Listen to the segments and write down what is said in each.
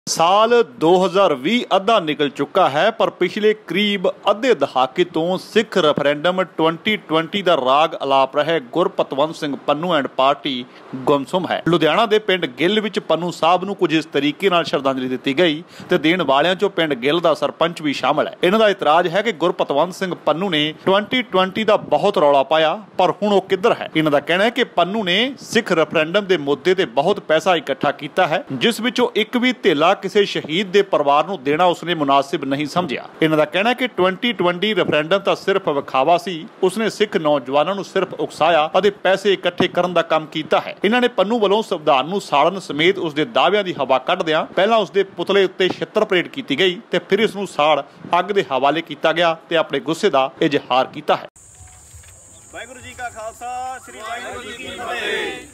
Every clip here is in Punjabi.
साल 2020 अद्धा निकल चुका है, पर पिछले करीब अद्धे दहाके तो सिख रेफरेंडम 2020 का राग अलाप रहे गुरपतवंत सिंह पन्नू एंड पार्टी गुमसुम है। लुधियाना के पिंड गिल विच पन्नू साहब नूं कुछ इस तरीके नाल श्रद्धांजलि दी गई ते देण वालियां चों पिंड गिल का सरपंच भी शामिल है। इन्हां दा इतराज है कि गुरपतवंत सिंह पन्नू ने 2020 का बहुत रौला पाया, पर हुण ओह किधर है। इन्हां दा कहना है कि पन्नू ने सिख रेफरेंडम के मुद्दे ते बहुत पैसा इकट्ठा किया है, जिस विचों एक भी धेला किसी शहीद के परिवार नूं देना उसने मुनासिब नहीं समझिया। इन्हां दा कहना है कि 2020 रेफरेंडम तो सिर्फ विखावा सी, उसने सिख नौजवानों नूं सिर्फ उकसाया और पैसे इकट्ठे करन दा काम कीता है। इन्हां ने पन्नू वालों संविधान नूं साड़न समेत उसके दावियां दी हवा कढदिआं पहलां उसके पुतले उत्ते छित्तर परेड की गई ते फिर इसनूं साड़ अग दे हवाले किया गया ते अपने गुस्से का इजहार किया है। वाहिगुरू जी का खालसा, श्री वाहिगुरू जी की फतेह।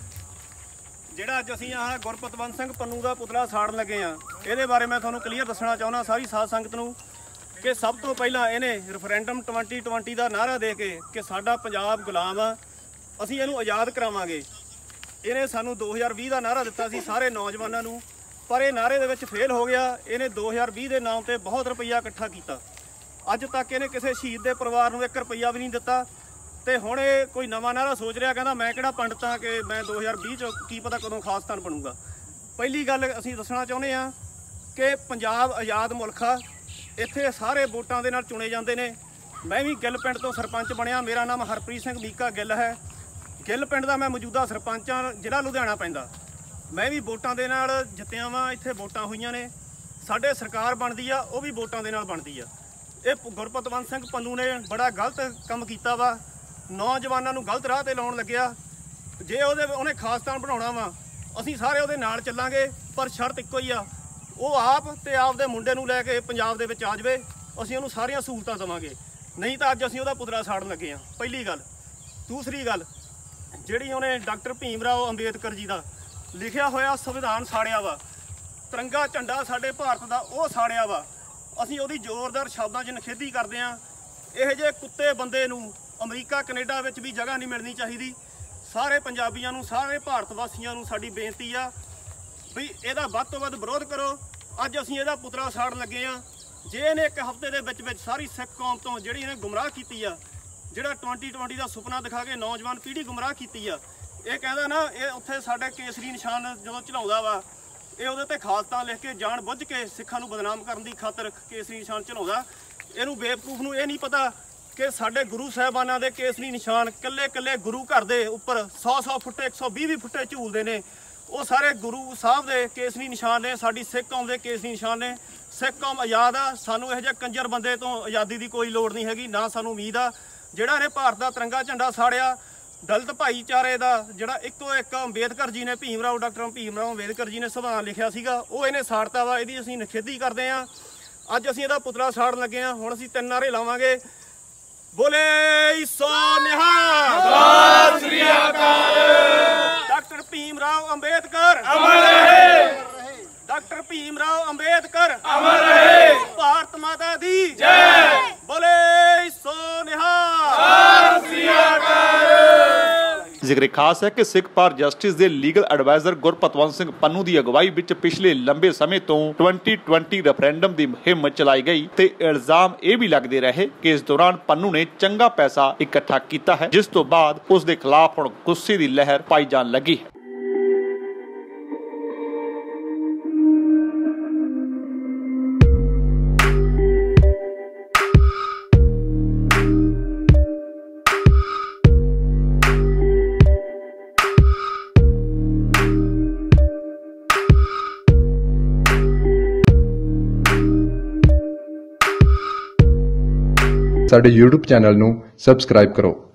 ਜਿਹੜਾ ਅੱਜ ਅਸੀਂ ਆਹ ਗੁਰਪਤਵੰਤ ਸਿੰਘ ਪੰਨੂ ਦਾ ਪੁਤਲਾ ਸਾੜਨ ਲੱਗੇ ਆ, ਇਹਦੇ ਬਾਰੇ ਮੈਂ ਤੁਹਾਨੂੰ ਕਲੀਅਰ ਦੱਸਣਾ ਚਾਹੁੰਦਾ ਸਾਰੀ ਸਾਧ ਸੰਗਤ ਨੂੰ ਕਿ ਸਭ ਤੋਂ ਪਹਿਲਾਂ ਇਹਨੇ ਰੈਫਰੈਂਡਮ 2020 ਦਾ ਨਾਅਰਾ ਦੇ ਕੇ ਕਿ ਸਾਡਾ ਪੰਜਾਬ ਗੁਲਾਮ ਆ, ਅਸੀਂ ਇਹਨੂੰ ਆਜ਼ਾਦ ਕਰਾਵਾਂਗੇ। ਇਹਨੇ ਸਾਨੂੰ 2020 ਦਾ ਨਾਅਰਾ ਦਿੱਤਾ ਸੀ ਸਾਰੇ ਨੌਜਵਾਨਾਂ ਨੂੰ, ਪਰ ਇਹ ਨਾਅਰੇ ਦੇ ਵਿੱਚ ਫੇਲ ਹੋ ਗਿਆ। ਇਹਨੇ 2020 ਦੇ ਨਾਮ ਤੇ ਬਹੁਤ ਰੁਪਈਆ ਇਕੱਠਾ ਕੀਤਾ। ਅੱਜ ਤੱਕ ਇਹਨੇ ਕਿਸੇ ਸ਼ਹੀਦ ਦੇ ਪਰਿਵਾਰ ਨੂੰ 1 ਰੁਪਈਆ ਵੀ ਨਹੀਂ ਦਿੱਤਾ ਤੇ ਹੁਣ ਇਹ ਕੋਈ ਨਵਾਂ ਨਾਰਾ ਸੋਚ ਰਿਹਾ, ਕਹਿੰਦਾ ਮੈਂ ਕਿਹੜਾ ਪੰਡਤ ਹਾਂ ਕਿ ਮੈਂ 2020 ਚ ਕੀ ਪਤਾ ਕਦੋਂ ਖਾਸਤਾਨ ਬਣੂਗਾ। ਪਹਿਲੀ ਗੱਲ ਅਸੀਂ ਦੱਸਣਾ ਚਾਹੁੰਦੇ ਹਾਂ ਕਿ ਪੰਜਾਬ ਆਜ਼ਾਦ ਮੁਲਕ ਆ, ਇੱਥੇ ਸਾਰੇ ਵੋਟਾਂ ਦੇ ਨਾਲ ਚੁਣੇ ਜਾਂਦੇ ਨੇ। ਮੈਂ ਵੀ ਗਿੱਲ ਪਿੰਡ ਤੋਂ ਸਰਪੰਚ ਬਣਿਆ। ਮੇਰਾ ਨਾਮ ਹਰਪ੍ਰੀਤ ਸਿੰਘ ਮੀਕਾ ਗਿੱਲ ਹੈ। ਗਿੱਲ ਪਿੰਡ ਦਾ ਮੈਂ ਮੌਜੂਦਾ ਸਰਪੰਚ ਹਾਂ, ਜ਼ਿਲ੍ਹਾ ਲੁਧਿਆਣਾ ਪੈਂਦਾ। ਮੈਂ ਵੀ ਵੋਟਾਂ ਦੇ ਨਾਲ ਜਿੱਤਿਆ ਵਾਂ। ਇੱਥੇ ਵੋਟਾਂ ਹੋਈਆਂ ਨੇ, ਸਾਡੇ ਸਰਕਾਰ ਬਣਦੀ ਆ, ਉਹ ਵੀ ਵੋਟਾਂ ਦੇ ਨਾਲ ਬਣਦੀ ਆ। ਇਹ ਗੁਰਪਤਵੰਤ ਸਿੰਘ ਪੰਨੂ ਨੇ ਬੜਾ ਗਲਤ ਕੰਮ ਕੀਤਾ ਵਾ, ਨੌਜਵਾਨਾਂ ਨੂੰ ਗਲਤ ਰਾਹ ਤੇ ਲਾਉਣ ਲੱਗਿਆ। ਜੇ ਉਹਨੇ ਖਾਸਤਾਨ ਬਣਾਉਣਾ ਵਾ, ਅਸੀਂ ਸਾਰੇ ਉਹਦੇ ਨਾਲ ਚੱਲਾਂਗੇ, ਪਰ ਸ਼ਰਤ ਇੱਕੋ ਹੀ ਆ, ਉਹ ਆਪ ਤੇ ਆਪਦੇ ਮੁੰਡੇ ਨੂੰ ਲੈ ਕੇ ਪੰਜਾਬ ਦੇ ਵਿੱਚ ਆ ਜਾਵੇ, ਅਸੀਂ ਉਹਨੂੰ ਸਾਰੀਆਂ ਸਹੂਲਤਾਂ ਦੇਵਾਂਗੇ। ਨਹੀਂ ਤਾਂ ਅੱਜ ਅਸੀਂ ਉਹਦਾ ਪੁਤਲਾ ਸਾੜਨ ਲੱਗੇ ਆ। ਪਹਿਲੀ ਗੱਲ। ਦੂਸਰੀ ਗੱਲ, ਜਿਹੜੀ ਉਹਨੇ ਡਾਕਟਰ ਭੀਮ ਰਾਓ ਅੰਬੇਦਕਰ ਜੀ ਦਾ ਲਿਖਿਆ ਹੋਇਆ ਸੰਵਿਧਾਨ ਸਾੜਿਆ ਵਾ, ਤਿਰੰਗਾ ਝੰਡਾ ਸਾਡੇ ਭਾਰਤ ਦਾ ਉਹ ਸਾੜਿਆ ਵਾ, ਅਸੀਂ ਉਹਦੀ ਜ਼ੋਰਦਾਰ ਸ਼ਬਦਾਂ 'ਚ ਨਿਖੇਧੀ ਕਰਦੇ ਹਾਂ। ਇਹੋ ਜਿਹੇ ਕੁੱਤੇ ਬੰਦੇ ਨੂੰ ਅਮਰੀਕਾ ਕੈਨੇਡਾ ਵਿੱਚ ਵੀ ਜਗ੍ਹਾ ਨਹੀਂ ਮਿਲਣੀ ਚਾਹੀਦੀ। ਸਾਰੇ ਪੰਜਾਬੀਆਂ ਨੂੰ, ਸਾਰੇ ਭਾਰਤ ਵਾਸੀਆਂ ਨੂੰ ਸਾਡੀ ਬੇਨਤੀ ਆ ਵੀ ਇਹਦਾ ਵੱਧ ਤੋਂ ਵੱਧ ਵਿਰੋਧ ਕਰੋ। ਅੱਜ ਅਸੀਂ ਇਹਦਾ ਪੁਤਲਾ ਸਾੜਨ ਲੱਗੇ ਆ। ਜੇ ਇਹਨੇ 1 ਹਫ਼ਤੇ ਦੇ ਵਿੱਚ ਸਾਰੀ ਸਿੱਖ ਕੌਮ ਤੋਂ ਜਿਹੜੀ ਇਹਨੇ ਗੁੰਮਰਾਹ ਕੀਤੀ ਆ, ਜਿਹੜਾ 2020 ਦਾ ਸੁਪਨਾ ਦਿਖਾ ਕੇ ਨੌਜਵਾਨ ਪੀੜ੍ਹੀ ਗੁੰਮਰਾਹ ਕੀਤੀ ਆ, ਇਹ ਕਹਿੰਦਾ ਨਾ ਇਹ ਉੱਥੇ ਸਾਡੇ ਕੇਸਰੀ ਨਿਸ਼ਾਨ ਜਦੋਂ ਚੜਾਉਂਦਾ ਵਾ, ਇਹ ਉਹਦੇ ਤੇ ਖਾਲਸਾ ਲਿਖ ਕੇ ਜਾਣ ਬੁੱਝ ਕੇ ਸਿੱਖਾਂ ਨੂੰ ਬਦਨਾਮ ਕਰਨ ਦੀ ਖਾਤਰ ਕੇਸਰੀ ਨਿਸ਼ਾਨ ਚੜਾਉਂਦਾ। ਇਹਨੂੰ ਬੇਵਕੂਫ ਨੂੰ ਇਹ ਨਹੀਂ ਪਤਾ ਕਿ ਸਾਡੇ ਗੁਰੂ ਸਾਹਿਬਾਨਾਂ ਦੇ ਕੇਸਰੀ ਨਿਸ਼ਾਨ ਕੱਲੇ ਗੁਰੂ ਘਰ ਦੇ ਉੱਪਰ 100 ਫੁੱਟੇ 120 ਫੁੱਟੇ ਝੂਲਦੇ ਨੇ। ਉਹ ਸਾਰੇ ਗੁਰੂ ਸਾਹਿਬ ਦੇ ਕੇਸਰੀ ਨਿਸ਼ਾਨ ਨੇ, ਸਾਡੀ ਸਿੱਖ ਕੌਮ ਦੇ ਕੇਸਰੀ ਨਿਸ਼ਾਨ ਨੇ। ਸਿੱਖ ਕੌਮ ਆਜ਼ਾਦ ਆ, ਸਾਨੂੰ ਇਹੋ ਜਿਹੇ ਕੰਜਰ ਬੰਦੇ ਤੋਂ ਆਜ਼ਾਦੀ ਦੀ ਕੋਈ ਲੋੜ ਨਹੀਂ ਹੈਗੀ, ਨਾ ਸਾਨੂੰ ਉਮੀਦ ਆ। ਜਿਹੜਾ ਇਹਨੇ ਭਾਰਤ ਦਾ ਤਿਰੰਗਾ ਝੰਡਾ ਸਾੜਿਆ, ਦਲਿਤ ਭਾਈਚਾਰੇ ਦਾ ਜਿਹੜਾ ਇੱਕੋ ਇੱਕ ਅੰਬੇਦਕਰ ਜੀ ਨੇ, ਡਾਕਟਰ ਭੀਮ ਰਾਓ ਅੰਬੇਦਕਰ ਜੀ ਨੇ ਸੰਵਿਧਾਨ ਲਿਖਿਆ ਸੀਗਾ, ਉਹ ਇਹਨੇ ਸਾੜਤਾ ਵਾ। ਇਹਦੀ ਅਸੀਂ ਨਿਖੇਧੀ ਕਰਦੇ ਹਾਂ। ਅੱਜ ਅਸੀਂ ਇਹਦਾ ਪੁਤਲਾ ਸਾੜਨ ਲੱਗੇ ਹਾਂ। ਹੁਣ ਅਸੀਂ 3 ਨਾਅਰੇ ਲਾਵਾਂਗੇ। बोले सो निहाल, सत श्री अकाल। डॉक्टर भीम राव अंबेडकर अमर रहे, डॉक्टर भीम राव अंबेडकर अमर रहे, भारत माता दी जय। बोले सो निहाल, सत श्री अकाल। ਜ਼ਿਕਰ ਖਾਸ ਹੈ ਕਿ ਸਿੱਖ ਪਾਰ ਜਸਟਿਸ ਦੇ ਲੀਗਲ ਐਡਵਾਈਜ਼ਰ ਗੁਰਪਤਵੰਤ ਸਿੰਘ ਪੰਨੂ ਦੀ ਅਗਵਾਈ ਵਿੱਚ ਪਿਛਲੇ ਲੰਬੇ ਸਮੇਂ ਤੋਂ 2020 ਰੈਫਰੈਂਡਮ ਦੀ ਮੁਹਿੰਮ ਚਲਾਈ ਗਈ ਤੇ ਇਲਜ਼ਾਮ ਇਹ ਵੀ ਲੱਗਦੇ ਰਹੇ ਕਿ ਇਸ ਦੌਰਾਨ ਪੰਨੂ ਨੇ ਚੰਗਾ ਪੈਸਾ ਇਕੱਠਾ ਕੀਤਾ ਹੈ, ਜਿਸ ਤੋਂ ਬਾਅਦ ਉਸ ਦੇ ਖਿਲਾਫ ਹੁਣ ਗੁੱਸੇ ਦੀ ਲਹਿਰ ਪਾਈ ਜਾਣ ਲੱਗੀ ਹੈ। ਸਾਡੇ YouTube ਚੈਨਲ ਨੂੰ ਸਬਸਕ੍ਰਾਈਬ ਕਰੋ।